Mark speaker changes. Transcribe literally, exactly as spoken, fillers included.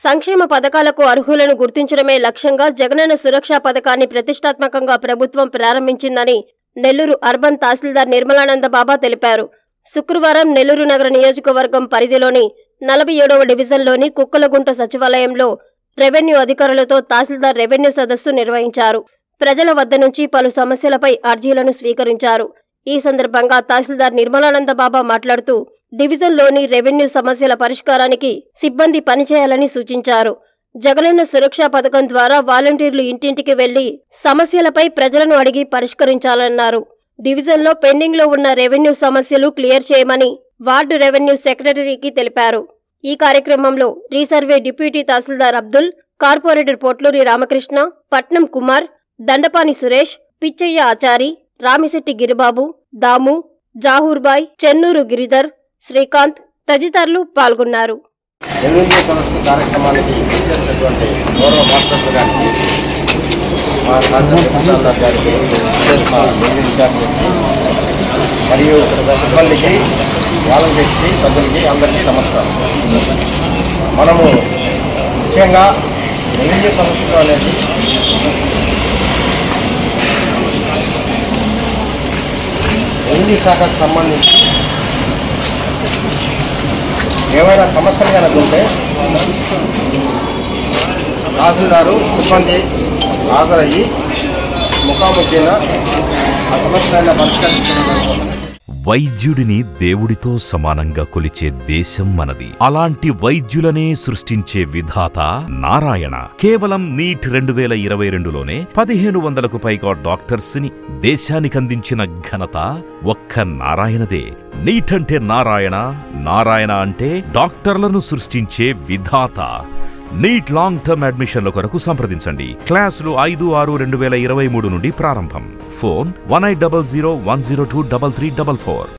Speaker 1: సంక్షేమ పథకాలకు అర్హులను గుర్తించడమే లక్ష్యంగా జగనన్న సురక్ష పథకాన్ని ప్రతిష్టాత్మకంగా ప్రభుత్వం ప్రారంభించిందని నెల్లూరు అర్బన్ తహసీల్దార్ నిర్మలానంద బాబా తెలిపారు. శుక్రవారం నెల్లూరు నగర నియోజకవర్గం పరిధిలోని నలభై ఏడవ డివిజన్లోని కుక్కలగుంట సచివాలయంలో రెవెన్యూ అధికారులతో తహసీల్దార్ రెవెన్యూ సదస్సు నిర్వహించారు. ప్రజల వద్ద నుంచి పలు సమస్యలపై అర్జీలను స్వీకరించారు. ఈ సందర్భంగా తహసీల్దార్ నిర్మలానంద బాబా మాట్లాడుతూ డివిజన్లోని రెవెన్యూ సమస్యల పరిష్కారానికి సిబ్బంది పనిచేయాలని సూచించారు. జగనన్న సురక్ష పథకం ద్వారా వాలంటీర్లు ఇంటింటికి వెళ్లి సమస్యలపై ప్రజలను అడిగి పరిష్కరించాలన్నారు. డివిజన్లో పెండింగ్లో ఉన్న రెవెన్యూ సమస్యలు క్లియర్ చేయమని వార్డు రెవెన్యూ సెక్రటరీకి తెలిపారు. ఈ కార్యక్రమంలో రీసర్వే డిప్యూటీ తహసీల్దార్ అబ్దుల్, కార్పొరేటర్ పొట్లూరి రామకృష్ణ, పట్నం కుమార్, దండపాని సురేష్, పిచ్చయ్య ఆచారి, రామిశెట్టి గిరిబాబు, దాము, జాహూర్బాయ్, చెన్నూరు గిరిధర్, శ్రీకాంత్ తదితరులు పాల్గొన్నారు.
Speaker 2: రెవెన్యూ సమస్య కార్యక్రమానికి చేసినటువంటి గౌరవ మాస్టర్ గారికి, మా తహసీల్దార్ గారికి, మా ఇన్ఛార్జ్ మరియు సిబ్బందికి, వాలంటీర్స్కి, సభ్యులకి అందరికీ నమస్కారం. మనము ముఖ్యంగా రెవెన్యూ సమస్యలు అనేది రెవెన్యూ శాఖకు సంబంధించి ఏమైనా సమస్యలు కనుక ఉంటే తహసీల్దారు సిబ్బంది హాజరయ్యి ముఖాముఖిన ఆ సమస్యలను పరిష్కరించడం.
Speaker 3: వైద్యుడిని దేవుడితో సమానంగా కొలిచే దేశం మనది. అలాంటి వైద్యులనే సృష్టించే విధాత నారాయణ. కేవలం నీట్ రెండు వేల ఇరవై రెండులోనే పదిహేను వందలకు పైగా డాక్టర్స్ ని దేశానికందించిన ఘనత ఒక్క నారాయణదే. నీట్ అంటే నారాయణ, నారాయణ అంటే డాక్టర్లను సృష్టించే విధాత. నీట్ లాంగ్ టర్మ్ అడ్మిషన్ల కొరకు సంప్రదించండి. క్లాసులు ఐదు ఆరు రెండు వేల ఇరవై మూడు నుండి ప్రారంభం. Phone one eight double zero one zero two double three double four.